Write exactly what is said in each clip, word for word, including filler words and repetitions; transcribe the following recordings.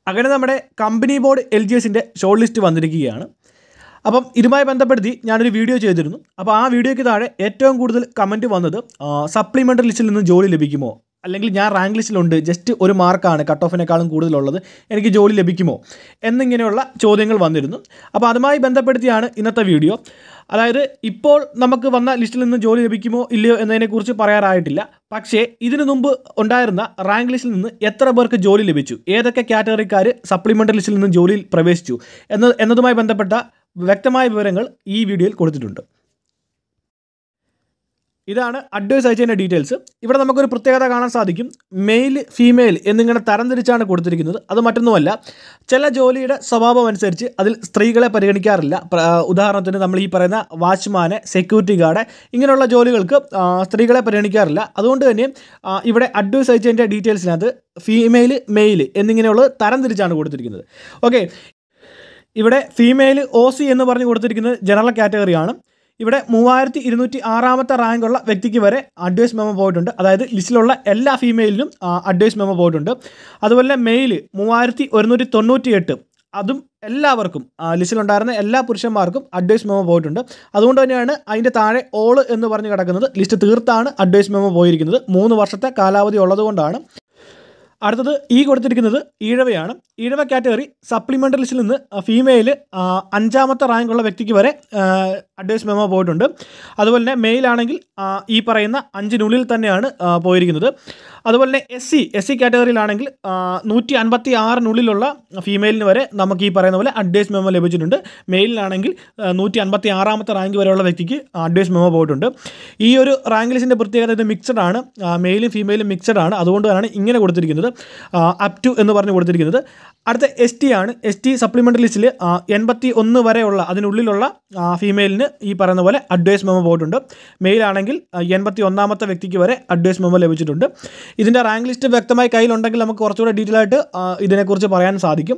അങ്ങനെ നമ്മുടെ company board L G എസിൻ്റെ ഷോർട്ട് ലിസ്റ്റ് വന്നിരിക്കുകയാണ്. അപ്പം ഇതുമായി ബന്ധപ്പെടുത്തി ഞാനൊരു വീഡിയോ ചെയ്തിരുന്നു. അപ്പോൾ ആ വീഡിയോയ്ക്ക് താഴെ ഏറ്റവും കൂടുതൽ കമൻറ്റ് വന്നത് സപ്ലിമെൻ്ററി ലിസ്റ്റിൽ നിന്ന് ജോലി ലഭിക്കുമോ, അല്ലെങ്കിൽ ഞാൻ റാങ്ക് ലിസ്റ്റിലുണ്ട്, ജസ്റ്റ് ഒരു മാർക്കാണ് കട്ട് ഓഫിനേക്കാളും കൂടുതലുള്ളത്, എനിക്ക് ജോലി ലഭിക്കുമോ എന്നിങ്ങനെയുള്ള ചോദ്യങ്ങൾ വന്നിരുന്നു. അപ്പോൾ അതുമായി ബന്ധപ്പെടുത്തിയാണ് ഇന്നത്തെ വീഡിയോ. അതായത് ഇപ്പോൾ നമുക്ക് വന്ന ലിസ്റ്റിൽ നിന്ന് ജോലി ലഭിക്കുമോ ഇല്ലയോ എന്നതിനെക്കുറിച്ച് പറയാറായിട്ടില്ല. പക്ഷേ ഇതിനു മുമ്പ് ഉണ്ടായിരുന്ന റാങ്ക് ലിസ്റ്റിൽ നിന്ന് എത്ര പേർക്ക് ജോലി ലഭിച്ചു, ഏതൊക്കെ കാറ്റഗറിക്കാർ സപ്ലിമെൻ്ററി ലിസ്റ്റിൽ നിന്ന് ജോലിയിൽ പ്രവേശിച്ചു എന്ന എന്നതുമായി ബന്ധപ്പെട്ട വ്യക്തമായ വിവരങ്ങൾ ഈ വീഡിയോയിൽ കൊടുത്തിട്ടുണ്ട്. ഇതാണ് അഡ്വൈസ് അയച്ചതിൻ്റെ ഡീറ്റെയിൽസ്. ഇവിടെ നമുക്കൊരു പ്രത്യേകത കാണാൻ സാധിക്കും. മെയിൽ, ഫീമെയിൽ എന്നിങ്ങനെ തരംതിരിച്ചാണ് കൊടുത്തിരിക്കുന്നത്. അത് മറ്റൊന്നുമല്ല, ചില ജോലിയുടെ സ്വഭാവം അനുസരിച്ച് അതിൽ സ്ത്രീകളെ പരിഗണിക്കാറില്ല. ഉദാഹരണത്തിന് നമ്മൾ ഈ പറയുന്ന വാച്ച്മാന്, സെക്യൂരിറ്റി ഗാർഡ് ഇങ്ങനെയുള്ള ജോലികൾക്ക് സ്ത്രീകളെ പരിഗണിക്കാറില്ല. അതുകൊണ്ട് തന്നെ ഇവിടെ അഡ്വൈസ് അയച്ചതിൻ്റെ ഡീറ്റെയിൽസിനകത്ത് ഫീമെയിൽ, മെയിൽ എന്നിങ്ങനെയുള്ളത് തരംതിരിച്ചാണ് കൊടുത്തിരിക്കുന്നത്. ഓക്കെ, ഇവിടെ ഫീമെയിൽ ഒ സി എന്ന് പറഞ്ഞ് കൊടുത്തിരിക്കുന്നത് ജനറൽ കാറ്റഗറിയാണ്. ഇവിടെ മൂവായിരത്തി ഇരുന്നൂറ്റി ആറാമത്തെ റാങ്കുള്ള വ്യക്തിക്ക് വരെ അഡ്വൈസ് മെമ്മോ പോയിട്ടുണ്ട്. അതായത് ലിസ്റ്റിലുള്ള എല്ലാ ഫീമെയിലിനും അഡ്വൈസ് മെമ്മോ പോയിട്ടുണ്ട്. അതുപോലെ മെയിൽ മൂവായിരത്തി ഒരുന്നൂറ്റി തൊണ്ണൂറ്റി എട്ട് അതും എല്ലാവർക്കും ലിസ്റ്റിലുണ്ടായിരുന്ന എല്ലാ പുരുഷന്മാർക്കും അഡ്വൈസ് മെമ്മോ പോയിട്ടുണ്ട്. അതുകൊണ്ട് തന്നെയാണ് അതിൻ്റെ താഴെ ഓള് എന്ന് പറഞ്ഞ് കിടക്കുന്നത്. ലിസ്റ്റ് തീർത്താണ് അഡ്വൈസ് മെമ്മോ പോയിരിക്കുന്നത്. മൂന്ന് വർഷത്തെ കാലാവധി ഉള്ളതുകൊണ്ടാണ്. അടുത്തത് ഈ കൊടുത്തിരിക്കുന്നത് ഈഴവയാണ്. ഈഴവ കാറ്റഗറി സപ്ലിമെൻ്ററി ലിസ്റ്റിൽ നിന്ന് ഫീമെയിൽ അഞ്ചാമത്തെ റാങ്കുള്ള വ്യക്തിക്ക് വരെ അഡ്വൈസ് മെമ്മോ പോയിട്ടുണ്ട്. അതുപോലെ തന്നെ മെയിലാണെങ്കിൽ ഈ പറയുന്ന അഞ്ചിനുള്ളിൽ തന്നെയാണ് പോയിരിക്കുന്നത്. അതുപോലെ തന്നെ എസ് സി എസ് സി കാറ്റഗറിയിലാണെങ്കിൽ നൂറ്റി അൻപത്തി ആറിനുള്ളിലുള്ള ഫീമെയിലിന് വരെ നമുക്ക് ഈ പറയുന്ന പോലെ അഡ്വൈസ് മെമ്മോ ലഭിച്ചിട്ടുണ്ട്. മെയിലിനാണെങ്കിൽ നൂറ്റി അൻപത്തി ആറാമത്തെ റാങ്ക് വരെയുള്ള വ്യക്തിക്ക് അഡ്വൈസ് മെമ്മോ പോയിട്ടുണ്ട്. ഈ ഒരു റാങ്ക് ലിസ്റ്റിൻ്റെ പ്രത്യേകത ഇത് മിക്സഡ് ആണ്. മെയിലും ഫീമെയിലും മിക്സഡ് ആണ്. അതുകൊണ്ടാണ് ഇങ്ങനെ കൊടുത്തിരിക്കുന്നത്, അപ് ടു എന്ന് പറഞ്ഞ് കൊടുത്തിരിക്കുന്നത്. അടുത്ത എസ് ടി ആണ്. എസ് ടി സപ്ലിമെൻ്ററി ലിസ്റ്റിൽ എൺപത്തി ഒന്ന് വരെയുള്ള അതിനുള്ളിലുള്ള ഫീമെയിലിന് ഈ പറയുന്ന പോലെ അഡ്വൈസ് മെമ്മോ പോയിട്ടുണ്ട്. മെയിലാണെങ്കിൽ എൺപത്തി ഒന്നാമത്തെ വ്യക്തിക്ക് വരെ അഡ്വൈസ് മെമ്മോ ലഭിച്ചിട്ടുണ്ട്. ഇതിൻ്റെ റാങ്ക് ലിസ്റ്റ് വ്യക്തമായി കയ്യിലുണ്ടെങ്കിൽ നമുക്ക് കുറച്ചുകൂടെ ഡീറ്റെയിൽ ആയിട്ട് ഇതിനെക്കുറിച്ച് പറയാൻ സാധിക്കും.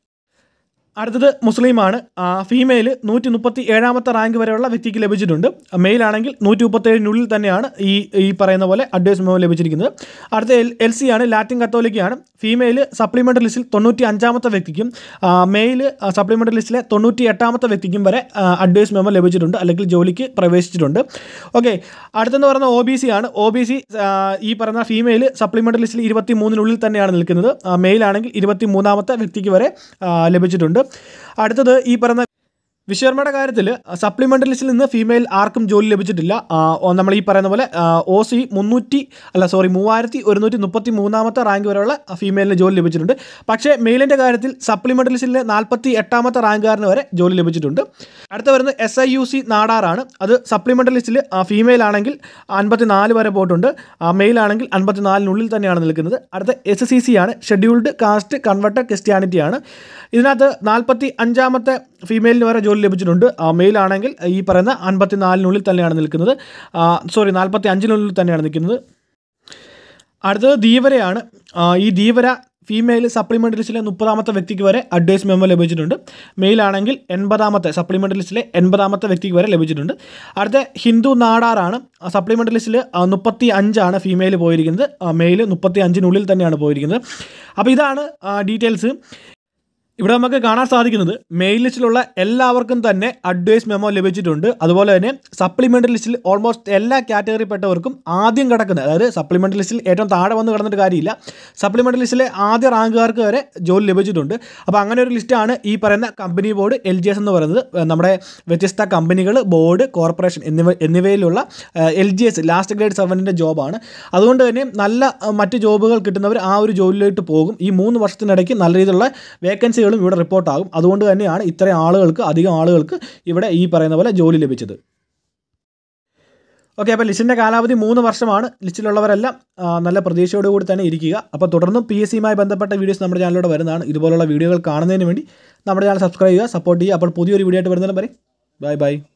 അടുത്തത് മുസ്ലിമാണ്. ഫീമെയിൽ നൂറ്റി മുപ്പത്തി ഏഴാമത്തെ റാങ്ക് വരെയുള്ള വ്യക്തിക്ക് ലഭിച്ചിട്ടുണ്ട്. മെയിലാണെങ്കിൽ നൂറ്റി മുപ്പത്തേഴിനുള്ളിൽ തന്നെയാണ് ഈ ഈ പറയുന്ന പോലെ അഡ്വൈസ് മെമ്മോ ലഭിച്ചിരിക്കുന്നത്. അടുത്ത എൽ എൽ സി ആണ്. ലാറ്റിൻ കത്തോലിക്കയാണ്. ഫീമെയിൽ സപ്ലിമെൻ്ററി ലിസ്റ്റിൽ തൊണ്ണൂറ്റി അഞ്ചാമത്തെ വ്യക്തിക്കും മെയിൽ സപ്ലിമെൻ്ററി ലിസ്റ്റിലെ തൊണ്ണൂറ്റി എട്ടാമത്തെ വ്യക്തിക്കും വരെ അഡ്വൈസ് മെമ്മോ ലഭിച്ചിട്ടുണ്ട്, അല്ലെങ്കിൽ ജോലിക്ക് പ്രവേശിച്ചിട്ടുണ്ട്. ഓക്കെ, അടുത്തെന്ന് പറയുന്ന ഒ ബി സി ആണ്. ഒ ബി സി ഈ പറയുന്ന ഫീമെയിൽ സപ്ലിമെൻ്ററി ലിസ്റ്റിൽ ഇരുപത്തി മൂന്നിനുള്ളിൽ തന്നെയാണ് നിൽക്കുന്നത്. മെയിലാണെങ്കിൽ ഇരുപത്തി മൂന്നാമത്തെ വ്യക്തിക്ക് വരെ ലഭിച്ചിട്ടുണ്ട്. അടുത്തത് ഈ പറയുന്ന വിശ്വകർമ്മയുടെ കാര്യത്തിൽ സപ്ലിമെൻ്ററി ലിസ്റ്റിൽ നിന്ന് ഫീമെയിൽ ആർക്കും ജോലി ലഭിച്ചിട്ടില്ല. നമ്മൾ ഈ പറയുന്ന പോലെ ഒ സി മുന്നൂറ്റി അല്ല സോറി മൂവായിരത്തി ഒരുന്നൂറ്റി മുപ്പത്തി മൂന്നാമത്തെ റാങ്ക് വരെയുള്ള ഫീമെയിലിന് ജോലി ലഭിച്ചിട്ടുണ്ട്. പക്ഷേ മെയിലിൻ്റെ കാര്യത്തിൽ സപ്ലിമെൻ്ററി ലിസ്റ്റിലെ നാൽപ്പത്തി എട്ടാമത്തെ റാങ്കുകാരന് വരെ ജോലി ലഭിച്ചിട്ടുണ്ട്. അടുത്ത വരുന്നത് എസ് ഐ യു സി നാടാറാണ്. അത് സപ്ലിമെൻ്ററി ലിസ്റ്റിൽ ഫീമെയിൽ ആണെങ്കിൽ അൻപത്തി നാല് വരെ പോയിട്ടുണ്ട്. മെയിലാണെങ്കിൽ അൻപത്തി നാലിനുള്ളിൽ തന്നെയാണ് നിൽക്കുന്നത്. അടുത്ത എസ് സി സി ആണ്. ഷെഡ്യൂൾഡ് കാസ്റ്റ് കൺവെർട്ടഡ് ക്രിസ്ത്യാനിറ്റിയാണ്. ഇതിനകത്ത് നാൽപ്പത്തി അഞ്ചാമത്തെ ഫീമെയിലിന് വരെ ജോലി ലഭിച്ചിട്ടുണ്ട്. മെയിലാണെങ്കിൽ ഈ പറയുന്ന അൻപത്തി നാലിനുള്ളിൽ തന്നെയാണ് നിൽക്കുന്നത്. സോറി നാൽപ്പത്തി അഞ്ചിനുള്ളിൽ തന്നെയാണ് നിൽക്കുന്നത്. അടുത്തത് ധീവരയാണ്. ഈ ധീവര ഫീമെയിൽ സപ്ലിമെൻ്ററി ലിസ്റ്റിലെ മുപ്പതാമത്തെ വ്യക്തിക്ക് വരെ അഡ്വൈസ് മെമ്മോ ലഭിച്ചിട്ടുണ്ട്. മെയിലാണെങ്കിൽ എൺപതാമത്തെ സപ്ലിമെൻ്ററി ലിസ്റ്റിലെ എൺപതാമത്തെ വ്യക്തിക്ക് വരെ ലഭിച്ചിട്ടുണ്ട്. അടുത്ത ഹിന്ദു നാടാറാണ്. സപ്ലിമെൻ്ററി ലിസ്റ്റിൽ മുപ്പത്തി അഞ്ചാണ് ഫീമെയിൽ പോയിരിക്കുന്നത്. മെയിൽ മുപ്പത്തി അഞ്ചിനുള്ളിൽ തന്നെയാണ് പോയിരിക്കുന്നത്. അപ്പോൾ ഇതാണ് ഡീറ്റെയിൽസ്. ഇവിടെ നമുക്ക് കാണാൻ സാധിക്കുന്നത് മെയിൽ ലിസ്റ്റിലുള്ള എല്ലാവർക്കും തന്നെ അഡ്വൈസ് മെമ്മോ ലഭിച്ചിട്ടുണ്ട്. അതുപോലെ തന്നെ സപ്ലിമെൻ്ററി ലിസ്റ്റിൽ ഓൾമോസ്റ്റ് എല്ലാ കാറ്റഗറിപ്പെട്ടവർക്കും ആദ്യം കിടക്കുന്നത്, അതായത് സപ്ലിമെൻ്ററി ലിസ്റ്റിൽ ഏറ്റവും താഴെ വന്ന് കിടന്നിട്ട് കാര്യമില്ല, സപ്ലിമെൻ്ററി ലിസ്റ്റിലെ ആദ്യ റാങ്കുകാർക്ക് വരെ ജോലി ലഭിച്ചിട്ടുണ്ട്. അപ്പോൾ അങ്ങനെ ഒരു ലിസ്റ്റാണ് ഈ പറയുന്ന company board L G S എന്ന് പറയുന്നത്. നമ്മുടെ വ്യത്യസ്ത കമ്പനികൾ, ബോർഡ്, കോർപ്പറേഷൻ എന്നിവ എന്നിവയിലുള്ള L G S last grade സെവൻറ്റിൻ്റെ ജോബാണ്. അതുകൊണ്ട് തന്നെ നല്ല മറ്റ് ജോബുകൾ കിട്ടുന്നവർ ആ ഒരു ജോലിയിലോട്ട് പോകും. ഈ മൂന്ന് വർഷത്തിനിടയ്ക്ക് നല്ല രീതിയിലുള്ള വേക്കൻസി ഇവിടെ റിപ്പോർട്ടാകും. അതുകൊണ്ട് തന്നെയാണ് ഇത്രയും ആളുകൾക്ക് അധികം ആളുകൾക്ക് ഇവിടെ ഈ പറയുന്ന പോലെ ജോലി ലഭിച്ചത്. ഓക്കെ, അപ്പോൾ ലിസ്റ്റിൻ്റെ കാലാവധി മൂന്ന് വർഷമാണ്. ലിസ്റ്റിലുള്ളവരെല്ലാം നല്ല പ്രതീക്ഷയോടുകൂടി തന്നെ ഇരിക്കുക. അപ്പോൾ തുടർന്നും പി എസ് സിയുമായി ബന്ധപ്പെട്ട വീഡിയോസ് നമ്മുടെ ചാനലിലൂടെ വരുന്നതാണ്. ഇതുപോലുള്ള വീഡിയോകൾ കാണുന്നതിന് വേണ്ടി നമ്മുടെ ചാനൽ സബ്സ്ക്രൈബ് ചെയ്യുക, സപ്പോർട്ട് ചെയ്യുക. അപ്പോൾ പുതിയൊരു വീഡിയോ ആയിട്ട് വരുന്നതിനും വരെ ബൈ ബൈ.